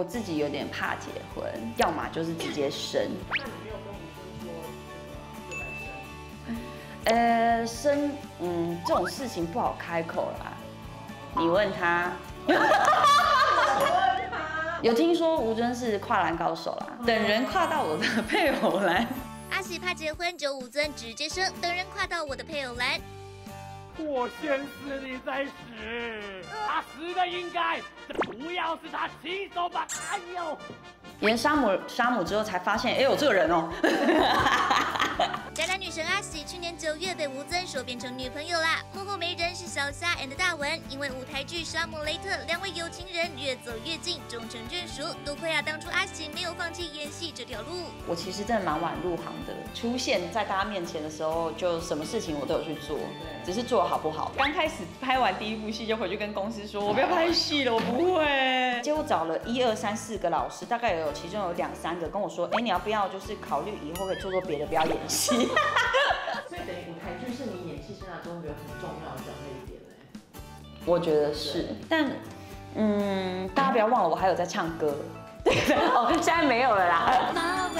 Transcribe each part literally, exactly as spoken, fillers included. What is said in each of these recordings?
我自己有点怕结婚，要么就是直接生。 那你没有跟吴尊说这个就来生？ 呃，生，嗯，这种事情不好开口啦。你问他。有听说吴尊是跨栏高手啦，等人跨到我的配偶栏。 阿喜怕结婚，就吴尊直接生，等人跨到我的配偶栏。 我先死你再死，他死的应该，这不要是他亲手把他有。 演杀母杀母之后才发现，哎、欸，有这个人哦。 宅男女神阿喜去年九月被吴尊说变成女朋友啦，幕后媒人是小虾 and 大文，因为舞台剧《杀母雷特》，两位有情人越走越近，终成眷属。多亏啊，当初阿喜没有放弃演戏这条路。 我其实真的蛮晚入行的，出现在大家面前的时候，就什么事情我都有去做，只是做好不好。刚开始拍完第一部戏就回去跟公司说，我不要拍戏了，我不会。结果找了一二三四个老师，大概有其中有两三个跟我说，哎、欸，你要不要就是考虑以后可以做做别的，不要演戏。 所以等于舞台剧是你演戏生涯中一个很重要的转捩点嘞。 我觉得是，但嗯，大家不要忘了，我还有在唱歌。哦，现在没有了啦。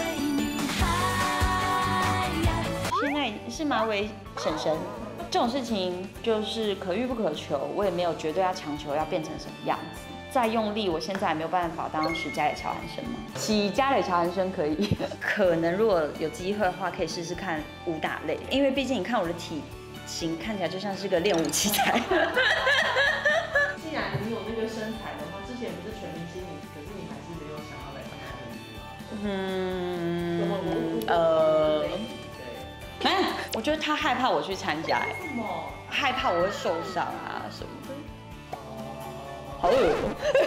现在是马尾婶婶，这种事情就是可遇不可求，我也没有绝对要强求要变成什么样子。再用力，我现在也没有办法当史嘉蕾·乔韩森嘛。洗嘉蕾·乔韩森可以，可能如果有机会的话，可以试试看武打类，因为毕竟你看我的体型看起来就像是个练武奇才。 既然你有那个身材的话，之前不是全明星你，可是你还是没有想要来参加电视吗？嗯，呃，对， 哎，我觉得他害怕我去参加，哎， 为什么？ 害怕我会受伤啊什么的。好恶心。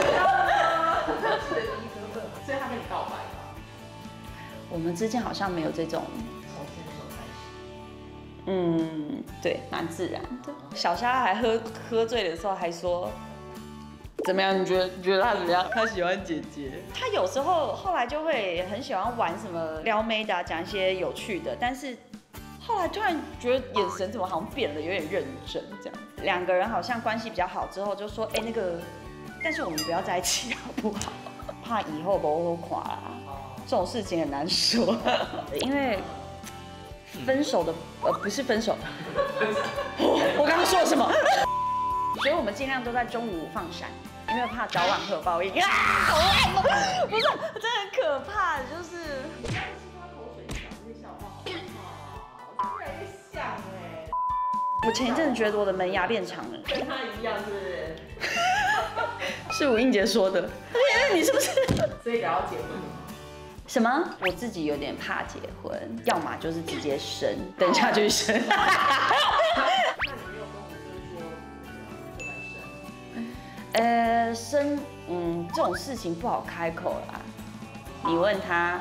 所以他跟你告白吗？ 我们之间好像没有这种。 从牵手开始。 嗯，对，蛮自然的。小虾还喝喝醉的时候还说，怎么样？你觉得你觉得他怎么样？他喜欢姐姐。他有时候后来就会很喜欢玩什么撩妹的、啊，讲一些有趣的，但是后来突然觉得眼神怎么好像变了，有点认真这样。两个人好像关系比较好之后，就说，哎、欸，那个，但是我们不要在一起好不好？怕以后不会垮啦。这种事情很难说，因为分手的呃不是分手，我刚刚说了什么？所以我们尽量都在中午放闪，因为怕早晚会有报应啊！好烂哦，不是，真的很可怕，就是。 你刚刚是他口水讲这些笑话，好可怕，我越来越像哎。 我前一阵觉得我的门牙变长了， 跟他一样是不是？ 是吴映洁说的。你是不是？ 所以聊到结婚了吗？ 什么？我自己有点怕结婚，要么就是直接生，等一下就去生。 那你没有跟吴尊说就来生？ 呃，生，嗯，这种事情不好开口啦。你问他。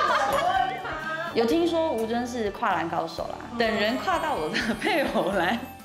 有听说吴尊是跨栏高手啦，等人跨到我的配偶栏。